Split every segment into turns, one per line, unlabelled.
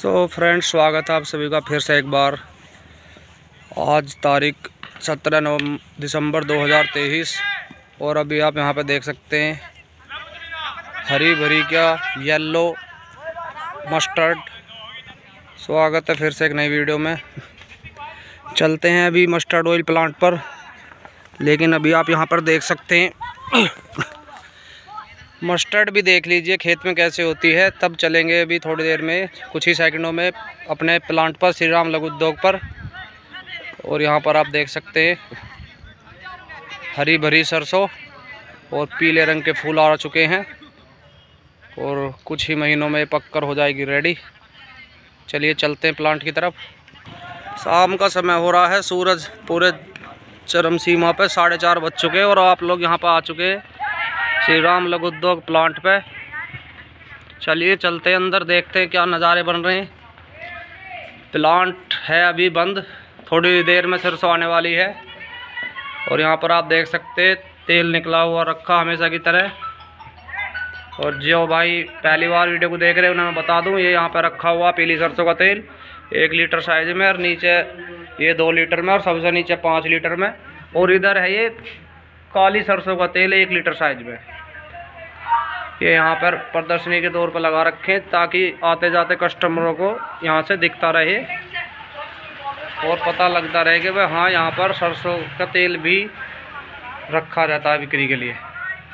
Friends, स्वागत है आप सभी का फिर से एक बार। आज तारीख 17 दिसंबर 2023 और अभी आप यहां पे देख सकते हैं हरी भरी क्या येलो मस्टर्ड। स्वागत है फिर से एक नई वीडियो में। चलते हैं अभी मस्टर्ड ऑयल प्लांट पर, लेकिन अभी आप यहां पर देख सकते हैं मस्टर्ड भी देख लीजिए खेत में कैसे होती है। तब चलेंगे अभी थोड़ी देर में, कुछ ही सेकंडों में अपने प्लांट पर, श्री राम लघु उद्योग पर। और यहाँ पर आप देख सकते हैं हरी भरी सरसों और पीले रंग के फूल आ चुके हैं और कुछ ही महीनों में पककर हो जाएगी रेडी। चलिए चलते हैं प्लांट की तरफ। शाम का समय हो रहा है, सूरज पूरे चरम सीमा पे 4:30 बज चुके हैं और आप लोग यहाँ पर आ चुके हैं श्री राम लघु उद्योग प्लांट पे। चलिए चलते हैं अंदर, देखते हैं क्या नज़ारे बन रहे हैं। प्लांट है अभी बंद, थोड़ी देर में सरसों आने वाली है। और यहाँ पर आप देख सकते हैं तेल निकला हुआ रखा हमेशा की तरह। और जो भाई पहली बार वीडियो को देख रहे हैं उन्हें मैं बता दूं, ये यहाँ पर रखा हुआ पीली सरसों का तेल 1 लीटर साइज में, और नीचे ये 2 लीटर में, और सबसे नीचे 5 लीटर में। और इधर है ये काली सरसों का तेल 1 लीटर साइज में। ये यहाँ पर प्रदर्शनी के तौर पर लगा रखे ताकि आते जाते कस्टमरों को यहाँ से दिखता रहे और पता लगता रहे कि भाई हाँ, यहाँ पर सरसों का तेल भी रखा रहता है बिक्री के लिए।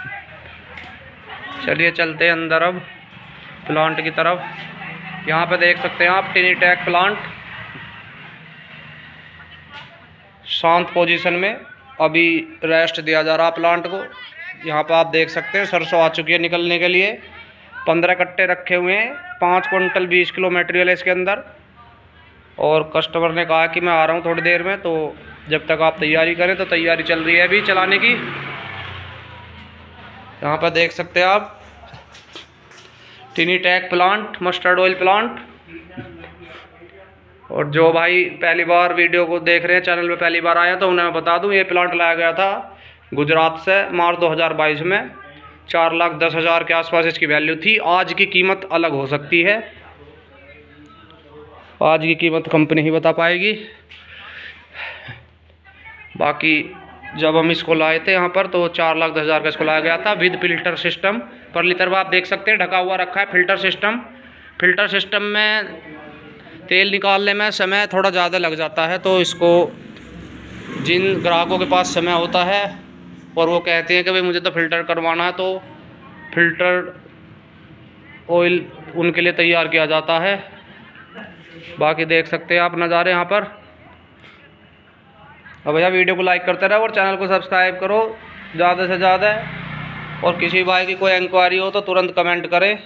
चलिए चलते हैं अंदर अब प्लांट की तरफ। यहाँ पे देख सकते हैं आप टिनीटेक प्लांट शांत पोजीशन में, अभी रेस्ट दिया जा रहा प्लांट को। यहाँ पर आप देख सकते हैं सरसों आ चुकी है निकलने के लिए। 15 कट्टे रखे हुए हैं, 5 क्विंटल 20 किलो मटेरियल है इसके अंदर। और कस्टमर ने कहा कि मैं आ रहा हूँ थोड़ी देर में, तो जब तक आप तैयारी करें, तो तैयारी चल रही है अभी चलाने की। यहाँ पर देख सकते हैं आप Tinytech plant, mustard oil plant. और जो भाई पहली बार वीडियो को देख रहे हैं, चैनल पे पहली बार आया, तो उन्हें मैं बता दूं, ये प्लांट लाया गया था गुजरात से मार्च 2022 में। 4,10,000 के आसपास इसकी वैल्यू थी। आज की कीमत अलग हो सकती है, आज की कीमत कंपनी ही बता पाएगी। बाकी जब हम इसको लाए थे यहाँ पर, तो 4,10,000 का इसको लाया गया था विद फिल्टर सिस्टम। पर लीटर आप देख सकते हैं ढका हुआ रखा है फिल्टर सिस्टम। फिल्टर सिस्टम में तेल निकालने में समय थोड़ा ज़्यादा लग जाता है, तो इसको जिन ग्राहकों के पास समय होता है और वो कहते हैं कि भाई मुझे तो फ़िल्टर करवाना है, तो फ़िल्टर ऑयल उनके लिए तैयार किया जाता है। बाकी देख सकते हैं आप नज़ारे यहाँ पर। अब भैया वीडियो को लाइक करते रहो और चैनल को सब्सक्राइब करो ज़्यादा से ज़्यादा। और किसी भाई की कोई इंक्वायरी हो तो तुरंत कमेंट करें।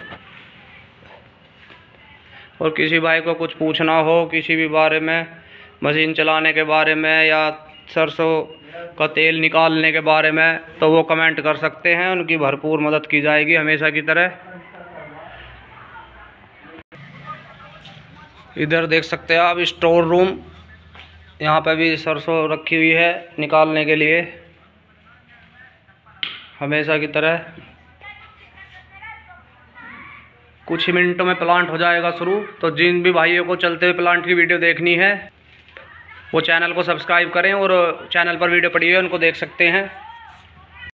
और किसी भाई को कुछ पूछना हो किसी भी बारे में, मशीन चलाने के बारे में या सरसों का तेल निकालने के बारे में, तो वो कमेंट कर सकते हैं। उनकी भरपूर मदद की जाएगी हमेशा की तरह। इधर देख सकते हैं आप स्टोर रूम, यहाँ पे भी सरसों रखी हुई है निकालने के लिए हमेशा की तरह। कुछ ही मिनटों में प्लांट हो जाएगा शुरू। तो जिन भी भाइयों को चलते हुए प्लांट की वीडियो देखनी है, वो चैनल को सब्सक्राइब करें और चैनल पर वीडियो पड़ी हुई है उनको देख सकते हैं।